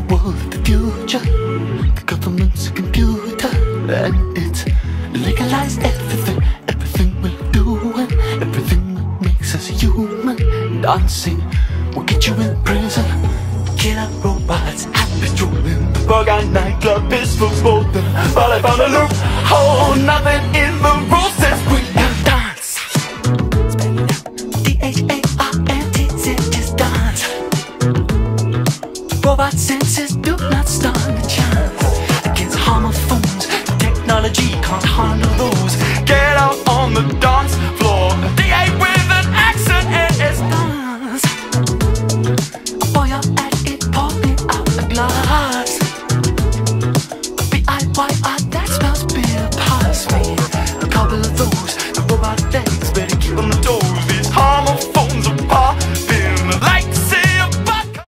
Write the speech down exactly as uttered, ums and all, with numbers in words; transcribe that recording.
world of the future. The government's a computer, and it's legalized everything. Everything we're doing, everything that makes us human. Dancing will get you in prison. Killer robots, happy strolling. The bug eyed nightclub is foreboding. But I found a loophole, nothing in the rules says we can dance. D H A R N T Z is dance. Robot senses do not stand a chance against homophones. Technology can't handle those. Get out on the dance floor. D A with an accent and it's dance. While you're at it, pour me out a glass.